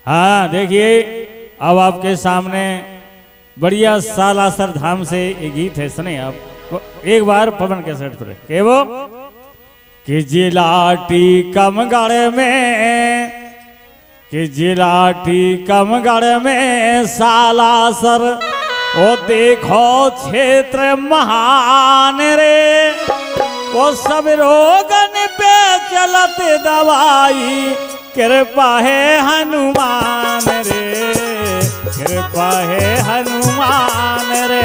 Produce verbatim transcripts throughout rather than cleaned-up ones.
हाँ देखिए, अब आपके सामने बढ़िया सालासर धाम से एक गीत है, सुने आप एक बार पवन के सेट पर के वो कि जिलाटी कमगढ़ में कि जिलाटी कमगढ़ में सालासर ओ देखो क्षेत्र महान रे, वो सब रोगन पे चलत दवाई कृपा है हनुमान रे, कृपा है हनुमान रे।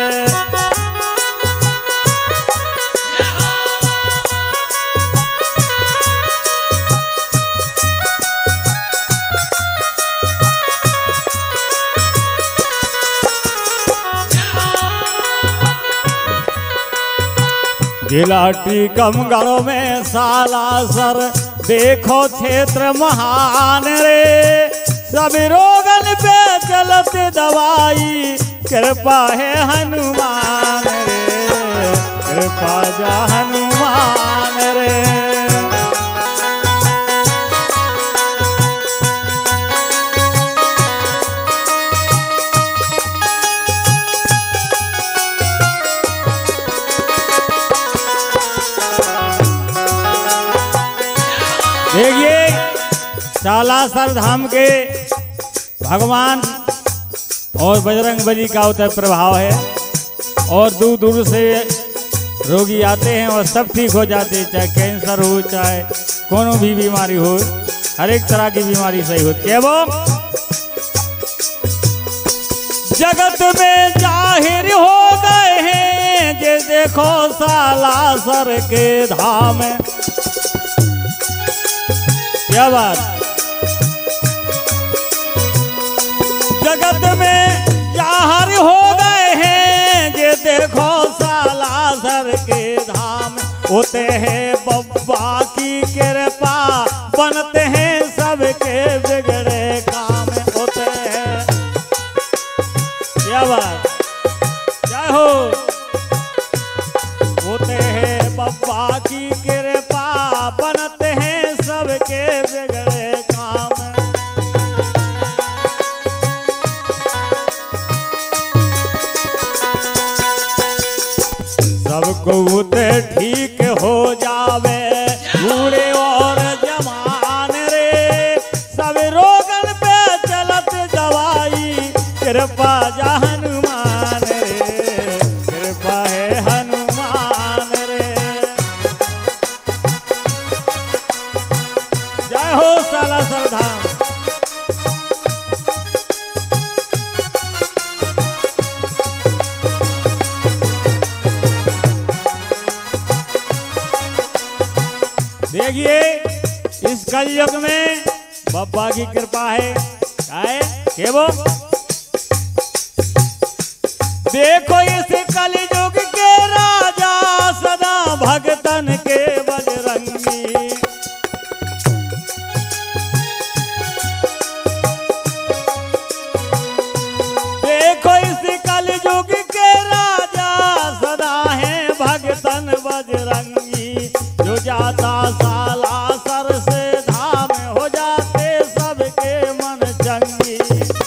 जिलाटी कमगढ़ में सालासर देखो क्षेत्र महान रे, सब रोगन पे चलत दवाई कृपा है हनुमान रे, कृपा जा हनुमान रे। देखिए सालासर धाम के भगवान और बजरंगबली का उतर प्रभाव है, और दूर दूर से रोगी आते हैं और सब ठीक हो जाते हैं, चाहे कैंसर हो चाहे कोनो भी बीमारी हो, हर एक तरह की बीमारी सही होती है। वो जगत में जाहिर हो गए हैं जे देखो सालासर के धाम, क्या बात। जगत में जाहिर हो गए हैं जे देखो सालासर के धाम, होते हैं बब्बा की कृपा बनते हैं सबके बिगड़े काम, होते हैं क्या बात, जय हो। होते हैं बब्बा की कृपा बनते हैं सबके बिगड़े काम। सबको उते ठीक हो जावे बूढ़े और जवान रे, सब रोगन पे चलत दवाई कृपा जा हनुमान रे, कृपा है हनुमान रे। जय हो सालासर धाम। देखिए इस कलयुग में बाबा की कृपा है, क्या है के वो देखो इस कलयुग के राजा सदा भगतन के बजरंगी, देखो इस कलयुग के राजा सदा है भगतन बजरंगी, जो जाता सालासर से धाम हो जाते सबके मन चंगी।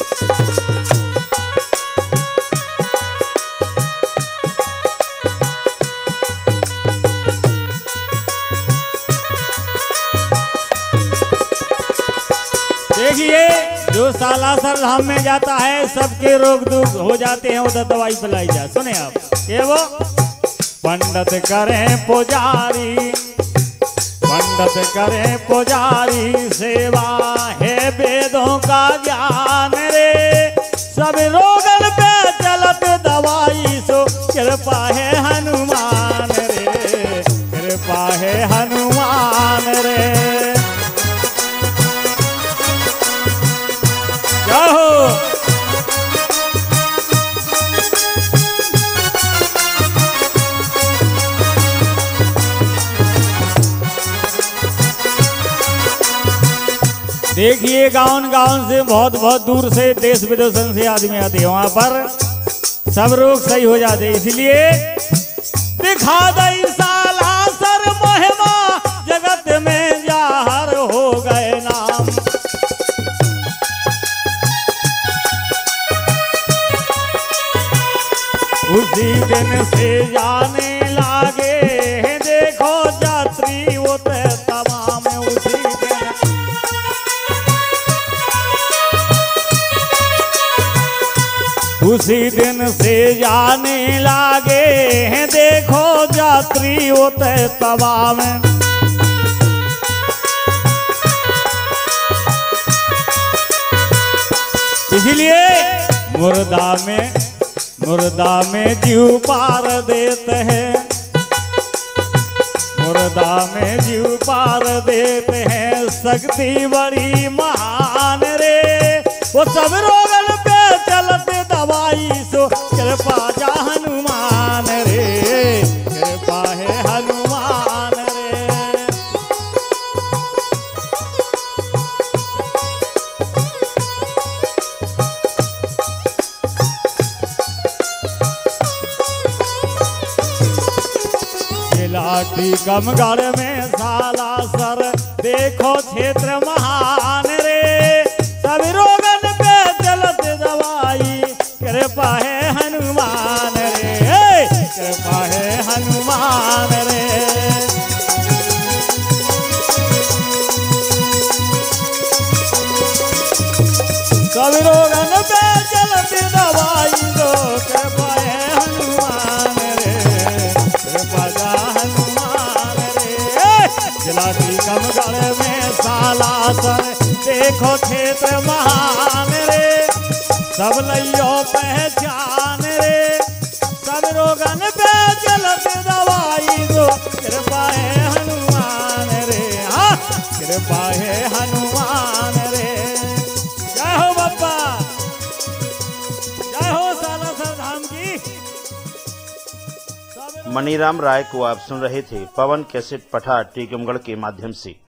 देखिए जो सालासर धाम में जाता है सबके रोग दूर हो जाते हैं, उधर दवाई पिलाई जाए। सुने आप ये वो पंडित करें पुजारी, पंडित करें पुजारी सेवा है वेदों का ज्ञान रे, सब रोगन पे चलत दवाई सो कृपा है हनुमान रे, कृपा है हनुमान रे। जय हो। देखिए गाँव गाँव से बहुत बहुत दूर से देश विदेशों से आदमी आते हैं, वहां पर सब रोग सही हो जाते हैं। इसलिए दिखा दई सालासर महिमा जगत में जाहिर हो गए नाम। दिन से जाने लागे हैं देखो यात्री वो तमाम उसी दिन। उसी दिन से जाने लागे हैं देखो यात्री वो तमाम। इसलिए मुर्दा में मुर्दा में जीव पार देते हैं, मुर्दा में जीव पार देते हैं, शक्ति बड़ी महान रे। वो सब रोगन पे चलते दवाई सो कृपा जा हनुमान रे, कृपा है हनुमान रे। लाठी कमगढ़ में साला सर देखो क्षेत्र महान रे। सब रोगन पे चलत दवाई कृपा है हनुमान रे, कृपा है हनुमान रे। सब रोगन पे चलत दवाई दो कृपा है हनुमान रे, कृपा जा लाठी कमगढ़ में साला सर देखो क्षेत्र महान रे। सब लइयो पहचान रे, सब रोगन पे चलत दवाई दो कृपा है हनुमान रे, हाँ कृपा है हनुमान रे। जय हो बाबा, जय हो सालासर धाम की। मनीराम राय को आप सुन रहे थे पवन कैसेट पठार टीकमगढ़ के माध्यम से।